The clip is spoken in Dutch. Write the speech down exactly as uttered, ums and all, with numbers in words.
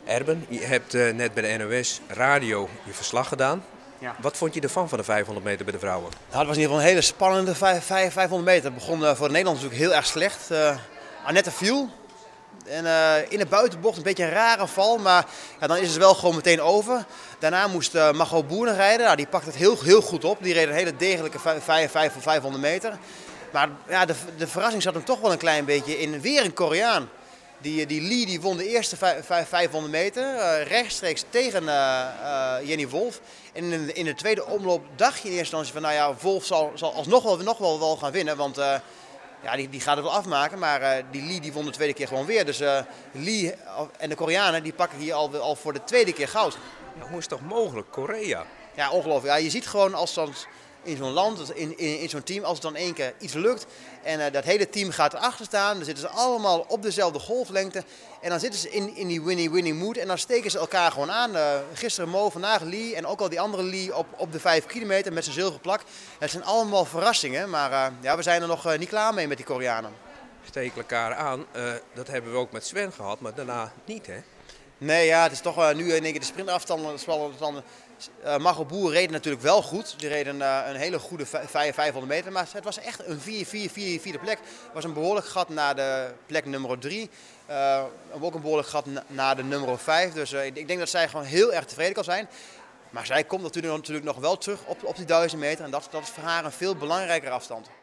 Erben, je hebt uh, net bij de N O S Radio je verslag gedaan. Ja. Wat vond je ervan van de vijfhonderd meter bij de vrouwen? Nou, het was in ieder geval een hele spannende vijfhonderd meter. Het begon uh, voor de Nederlanders natuurlijk heel erg slecht. Uh, Annette viel. En uh, in de buitenbocht een beetje een rare val, maar ja, dan is het wel gewoon meteen over. Daarna moest uh, Margot Boeren rijden. Nou, die pakt het heel, heel goed op. Die reed een hele degelijke vijfhonderd meter. Maar ja, de, de verrassing zat hem toch wel een klein beetje in. Weer een Koreaan. Die, die Lee die won de eerste vijfhonderd meter uh, rechtstreeks tegen uh, uh, Jenny Wolf. En in, in de tweede omloop dacht je in eerste instantie van nou ja, Wolf zal, zal alsnog wel, nog wel, wel gaan winnen. Want uh, ja, die, die gaat het wel afmaken, maar uh, die Lee die won de tweede keer gewoon weer. Dus uh, Lee en de Koreanen die pakken hier al, al voor de tweede keer goud. Ja, hoe is het toch mogelijk? Korea? Ja, ongelooflijk. Ja, je ziet gewoon als dan in zo'n land, in, in, in zo'n team, als het dan één keer iets lukt en uh, dat hele team gaat erachter staan, dan zitten ze allemaal op dezelfde golflengte en dan zitten ze in, in die winning-winning mood en dan steken ze elkaar gewoon aan. Uh, gisteren Mo, vandaag Lee en ook al die andere Lee op, op de vijf kilometer met zijn zilveren plak. Het zijn allemaal verrassingen, maar uh, ja, we zijn er nog uh, niet klaar mee met die Koreanen. Steken elkaar aan, uh, dat hebben we ook met Sven gehad, maar daarna niet, hè? Nee, ja, het is toch uh, nu in één keer de sprintafstanden. Uh, Margot Boer reed natuurlijk wel goed. Die reed een, uh, een hele goede vijfhonderd meter. Maar het was echt een vier vier vier vierde plek. Het was een behoorlijk gat naar de plek nummer drie. Uh, ook een behoorlijk gat na, naar de nummer vijf. Dus uh, ik denk dat zij gewoon heel erg tevreden kan zijn. Maar zij komt natuurlijk, natuurlijk nog wel terug op, op die duizend meter. En dat, dat is voor haar een veel belangrijkere afstand.